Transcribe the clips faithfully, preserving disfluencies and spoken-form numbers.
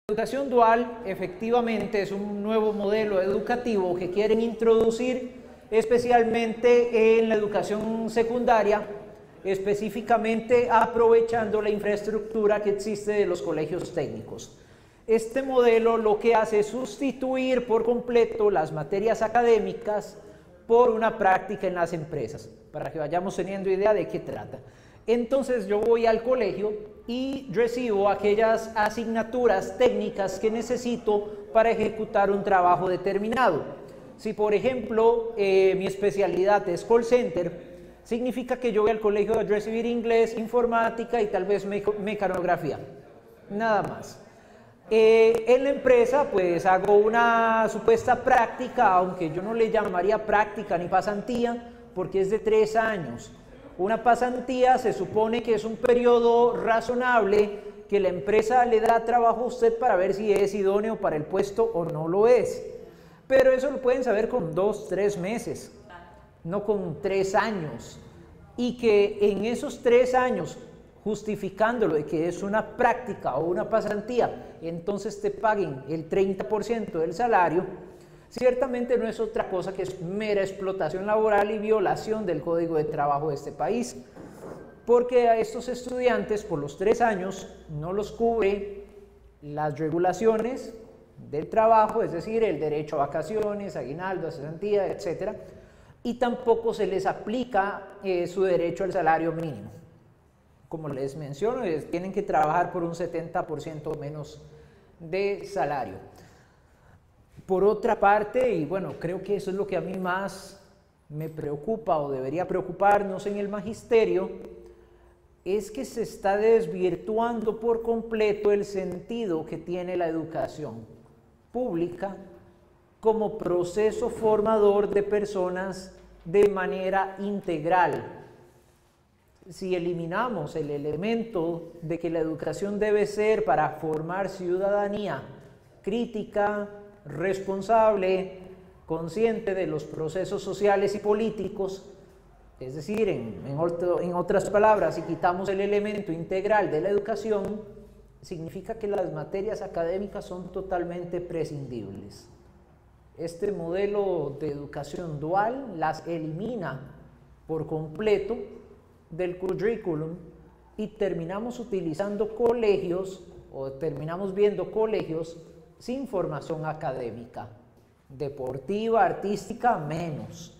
Educación dual efectivamente es un nuevo modelo educativo que quieren introducir especialmente en la educación secundaria, específicamente aprovechando la infraestructura que existe de los colegios técnicos. Este modelo lo que hace es sustituir por completo las materias académicas por una práctica en las empresas, para que vayamos teniendo idea de qué trata. Entonces yo voy al colegio y recibo aquellas asignaturas técnicas que necesito para ejecutar un trabajo determinado. Si por ejemplo eh, mi especialidad es call center, significa que yo voy al colegio a recibir inglés, informática y tal vez me mecanografía, nada más. Eh, en la empresa pues hago una supuesta práctica, aunque yo no le llamaría práctica ni pasantía, porque es de tres años. Una pasantía se supone que es un periodo razonable que la empresa le da trabajo a usted para ver si es idóneo para el puesto o no lo es. Pero eso lo pueden saber con dos, tres meses, no con tres años. Y que en esos tres años, justificándolo de que es una práctica o una pasantía, entonces te paguen el treinta por ciento del salario, ciertamente no es otra cosa que es mera explotación laboral y violación del Código de Trabajo de este país, porque a estos estudiantes por los tres años no los cubre las regulaciones del trabajo, es decir, el derecho a vacaciones, aguinaldo, a cesantía, etcétera, y tampoco se les aplica eh, su derecho al salario mínimo. Como les menciono, tienen que trabajar por un setenta por ciento menos de salario. Por otra parte, y bueno, creo que eso es lo que a mí más me preocupa o debería preocuparnos en el magisterio, es que se está desvirtuando por completo el sentido que tiene la educación pública como proceso formador de personas de manera integral. Si eliminamos el elemento de que la educación debe ser para formar ciudadanía crítica, responsable, consciente de los procesos sociales y políticos, es decir, en, en, otro, en otras palabras, si quitamos el elemento integral de la educación, significa que las materias académicas son totalmente prescindibles. Este modelo de educación dual las elimina por completo del currículum y terminamos utilizando colegios o terminamos viendo colegios sin formación académica, deportiva, artística, menos.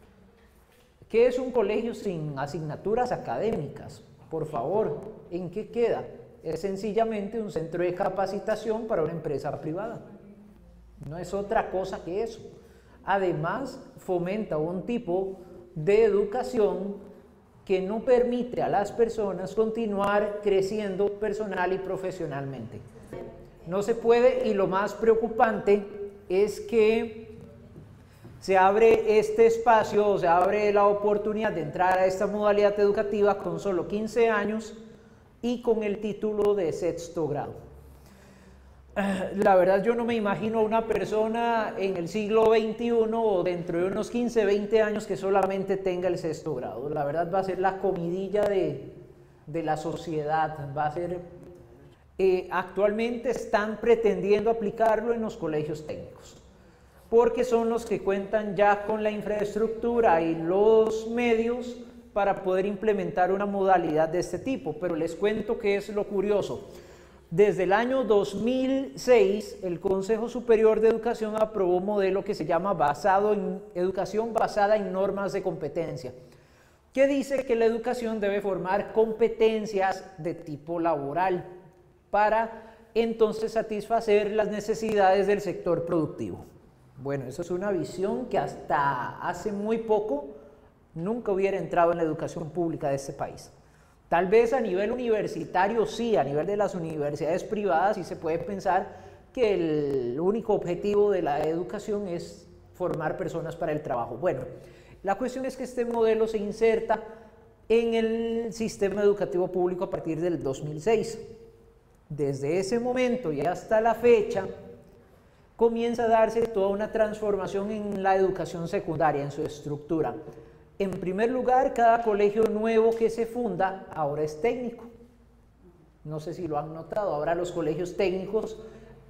¿Qué es un colegio sin asignaturas académicas? Por favor, ¿en qué queda? Es sencillamente un centro de capacitación para una empresa privada. No es otra cosa que eso. Además, fomenta un tipo de educación que no permite a las personas continuar creciendo personal y profesionalmente. No se puede, y lo más preocupante es que se abre este espacio, o se abre la oportunidad de entrar a esta modalidad educativa con solo quince años y con el título de sexto grado. La verdad, yo no me imagino a una persona en el siglo veintiuno o dentro de unos quince, veinte años que solamente tenga el sexto grado. La verdad va a ser la comidilla de, de la sociedad, va a ser... Eh, actualmente están pretendiendo aplicarlo en los colegios técnicos, porque son los que cuentan ya con la infraestructura y los medios para poder implementar una modalidad de este tipo. Pero les cuento que es lo curioso. Desde el año dos mil seis, el Consejo Superior de Educación aprobó un modelo que se llama basado en, educación basada en normas de competencia, que dice que la educación debe formar competencias de tipo laboral para entonces satisfacer las necesidades del sector productivo. Bueno, eso es una visión que hasta hace muy poco nunca hubiera entrado en la educación pública de este país. Tal vez a nivel universitario sí, a nivel de las universidades privadas sí se puede pensar que el único objetivo de la educación es formar personas para el trabajo. Bueno, la cuestión es que este modelo se inserta en el sistema educativo público a partir del dos mil seis. Desde ese momento y hasta la fecha comienza a darse toda una transformación en la educación secundaria, en su estructura. En primer lugar, cada colegio nuevo que se funda ahora es técnico. No sé si lo han notado, ahora los colegios técnicos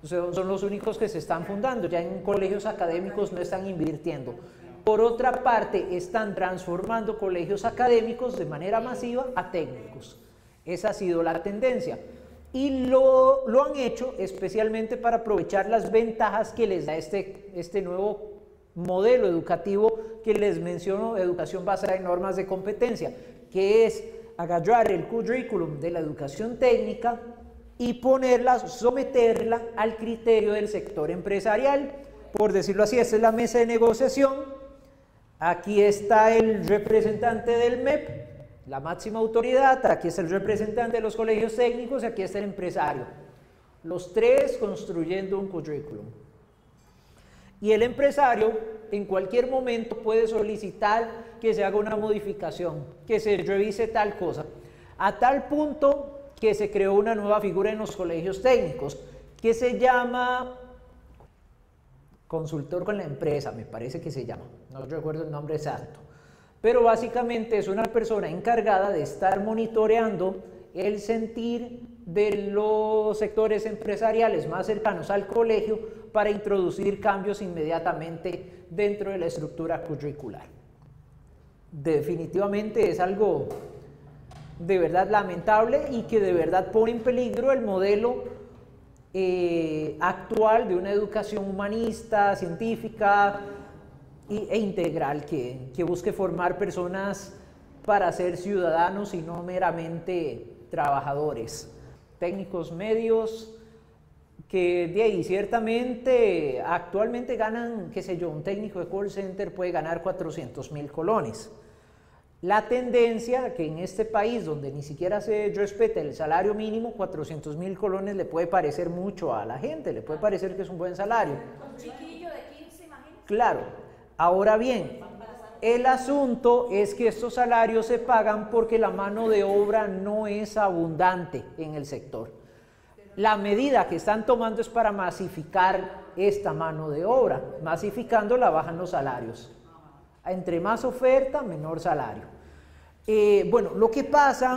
son, son los únicos que se están fundando, ya en colegios académicos no están invirtiendo. Por otra parte, están transformando colegios académicos de manera masiva a técnicos. Esa ha sido la tendencia. Y lo, lo han hecho especialmente para aprovechar las ventajas que les da este, este nuevo modelo educativo que les menciono, educación basada en normas de competencia, que es agarrar el currículum de la educación técnica y ponerla, someterla al criterio del sector empresarial. Por decirlo así, esta es la mesa de negociación, aquí está el representante del M E P, la máxima autoridad, aquí está el representante de los colegios técnicos y aquí está el empresario. Los tres construyendo un currículum. Y el empresario en cualquier momento puede solicitar que se haga una modificación, que se revise tal cosa, a tal punto que se creó una nueva figura en los colegios técnicos, que se llama consultor con la empresa, me parece que se llama, no recuerdo el nombre exacto. Pero básicamente es una persona encargada de estar monitoreando el sentir de los sectores empresariales más cercanos al colegio para introducir cambios inmediatamente dentro de la estructura curricular. Definitivamente es algo de verdad lamentable y que de verdad pone en peligro el modelo eh, actual de una educación humanista, científica, e integral que, que busque formar personas para ser ciudadanos y no meramente trabajadores, técnicos medios que de ahí ciertamente actualmente ganan, qué sé yo, un técnico de call center puede ganar cuatrocientos mil colones. La tendencia que en este país donde ni siquiera se respeta el salario mínimo, cuatrocientos mil colones le puede parecer mucho a la gente, le puede parecer que es un buen salario. Un chiquillo de quince, imagínate. Claro. Ahora bien, el asunto es que estos salarios se pagan porque la mano de obra no es abundante en el sector. La medida que están tomando es para masificar esta mano de obra. Masificándola bajan los salarios. Entre más oferta, menor salario. Eh, bueno, lo que pasa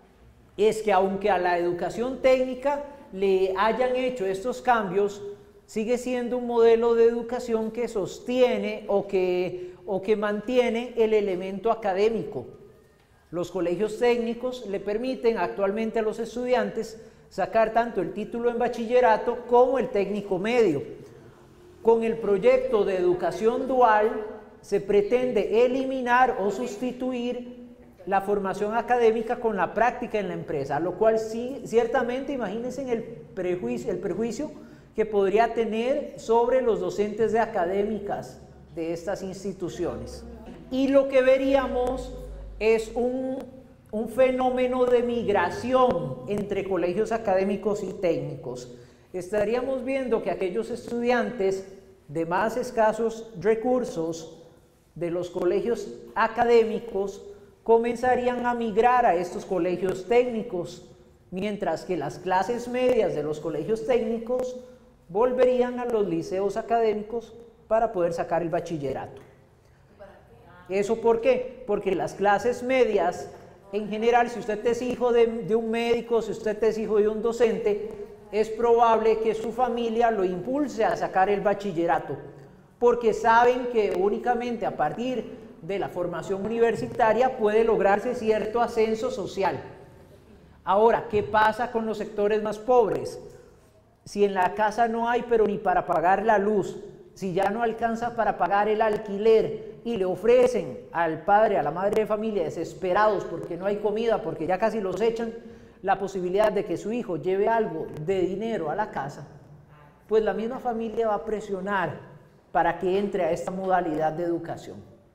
es que aunque a la educación técnica le hayan hecho estos cambios, sigue siendo un modelo de educación que sostiene o que, o que mantiene el elemento académico. Los colegios técnicos le permiten actualmente a los estudiantes sacar tanto el título en bachillerato como el técnico medio. Con el proyecto de educación dual se pretende eliminar o sustituir la formación académica con la práctica en la empresa, lo cual sí, ciertamente, imagínense en el prejuicio, el prejuicio que podría tener sobre los docentes de académicas de estas instituciones. Y lo que veríamos es un, un fenómeno de migración entre colegios académicos y técnicos. Estaríamos viendo que aquellos estudiantes de más escasos recursos de los colegios académicos comenzarían a migrar a estos colegios técnicos, mientras que las clases medias de los colegios técnicos volverían a los liceos académicos para poder sacar el bachillerato. ¿Eso por qué? Porque las clases medias, en general, si usted es hijo de, de un médico, si usted es hijo de un docente, es probable que su familia lo impulse a sacar el bachillerato, porque saben que únicamente a partir de la formación universitaria puede lograrse cierto ascenso social. Ahora, ¿qué pasa con los sectores más pobres? Si en la casa no hay, pero ni para pagar la luz, si ya no alcanza para pagar el alquiler y le ofrecen al padre, a la madre de familia, desesperados porque no hay comida, porque ya casi los echan, la posibilidad de que su hijo lleve algo de dinero a la casa, pues la misma familia va a presionar para que entre a esta modalidad de educación.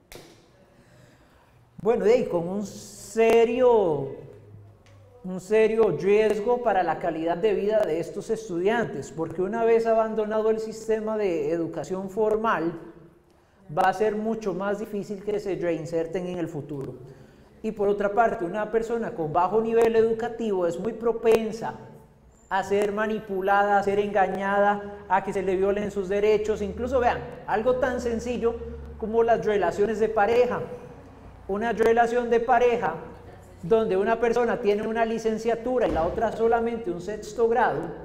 Bueno, de ahí con un serio... un serio riesgo para la calidad de vida de estos estudiantes, porque una vez abandonado el sistema de educación formal, va a ser mucho más difícil que se reinserten en el futuro. Y por otra parte, una persona con bajo nivel educativo es muy propensa a ser manipulada, a ser engañada, a que se le violen sus derechos. Incluso vean, algo tan sencillo como las relaciones de pareja. Una relación de pareja donde una persona tiene una licenciatura y la otra solamente un sexto grado,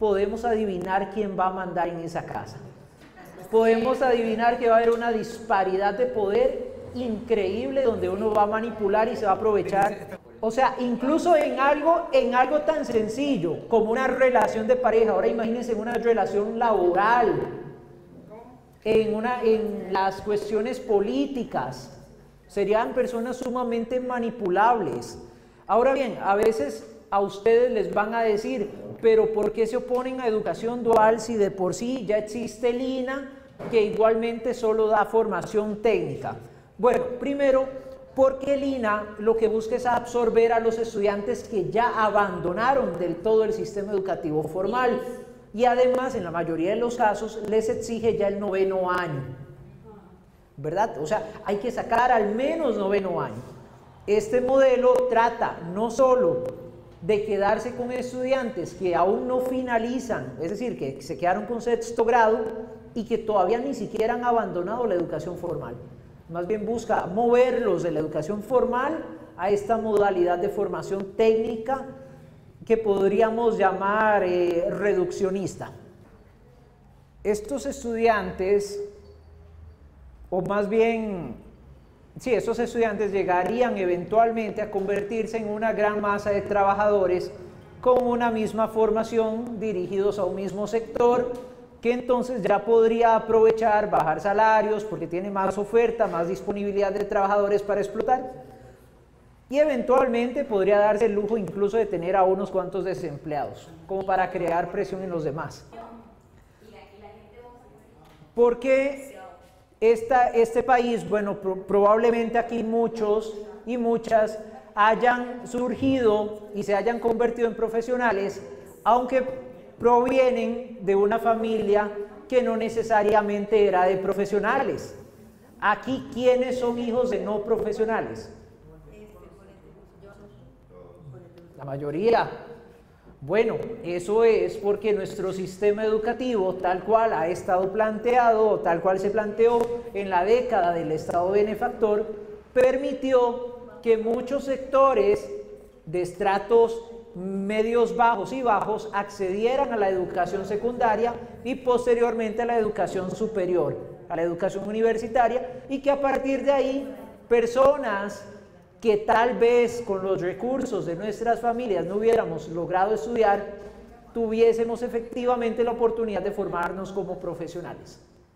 podemos adivinar quién va a mandar en esa casa. Podemos adivinar que va a haber una disparidad de poder increíble donde uno va a manipular y se va a aprovechar. O sea, incluso en algo, en algo tan sencillo como una relación de pareja. Ahora imagínense una relación laboral, en, una, en las cuestiones políticas. Serían personas sumamente manipulables. Ahora bien, a veces a ustedes les van a decir, pero ¿por qué se oponen a educación dual si de por sí ya existe el I N A, que igualmente solo da formación técnica? Bueno, primero, porque el I N A lo que busca es absorber a los estudiantes que ya abandonaron del todo el sistema educativo formal, y además, en la mayoría de los casos, les exige ya el noveno año, ¿verdad? O sea, hay que sacar al menos noveno año. Este modelo trata no solo de quedarse con estudiantes que aún no finalizan, es decir, que se quedaron con sexto grado y que todavía ni siquiera han abandonado la educación formal. Más bien busca moverlos de la educación formal a esta modalidad de formación técnica que podríamos llamar eh, reduccionista. Estos estudiantes, o más bien, sí, estos estudiantes llegarían eventualmente a convertirse en una gran masa de trabajadores con una misma formación dirigidos a un mismo sector, que entonces ya podría aprovechar, bajar salarios porque tiene más oferta, más disponibilidad de trabajadores para explotar, y eventualmente podría darse el lujo incluso de tener a unos cuantos desempleados, como para crear presión en los demás. Porque esta, este país, bueno, pro, probablemente aquí muchos y muchas hayan surgido y se hayan convertido en profesionales, aunque provienen de una familia que no necesariamente era de profesionales. Aquí, ¿quiénes son hijos de no profesionales? La mayoría. Bueno, eso es porque nuestro sistema educativo, tal cual ha estado planteado, tal cual se planteó en la década del Estado benefactor, permitió que muchos sectores de estratos medios bajos y bajos accedieran a la educación secundaria y posteriormente a la educación superior, a la educación universitaria, y que a partir de ahí personas que tal vez con los recursos de nuestras familias no hubiéramos logrado estudiar, tuviésemos efectivamente la oportunidad de formarnos como profesionales.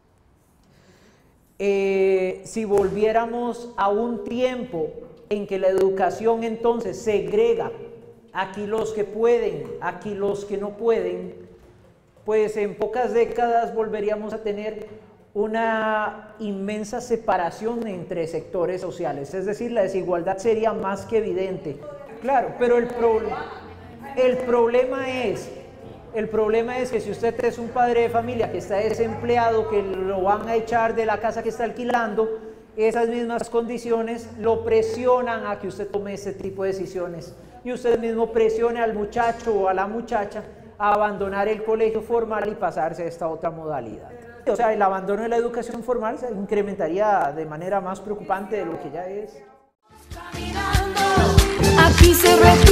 Eh, si volviéramos a un tiempo en que la educación entonces segrega aquí los que pueden, aquí los que no pueden, pues en pocas décadas volveríamos a tener una inmensa separación entre sectores sociales, es decir, la desigualdad sería más que evidente. Claro, pero el, pro el problema es, el problema es que si usted es un padre de familia que está desempleado, que lo van a echar de la casa que está alquilando, esas mismas condiciones lo presionan a que usted tome ese tipo de decisiones, y usted mismo presione al muchacho o a la muchacha a abandonar el colegio formal y pasarse a esta otra modalidad. O sea, el abandono de la educación formal se incrementaría de manera más preocupante de lo que ya es. Aquí se